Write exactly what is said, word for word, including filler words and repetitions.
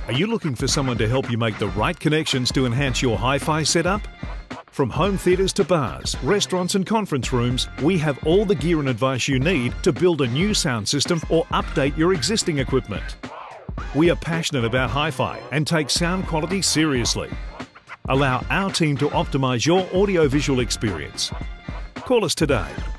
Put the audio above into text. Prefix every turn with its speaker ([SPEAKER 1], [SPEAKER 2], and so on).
[SPEAKER 1] Are you looking for someone to help you make the right connections to enhance your hi-fi setup? From home theatres to bars, restaurants and conference rooms, we have all the gear and advice you need to build a new sound system or update your existing equipment. We are passionate about hi-fi and take sound quality seriously. Allow our team to optimise your audio-visual experience. Call us today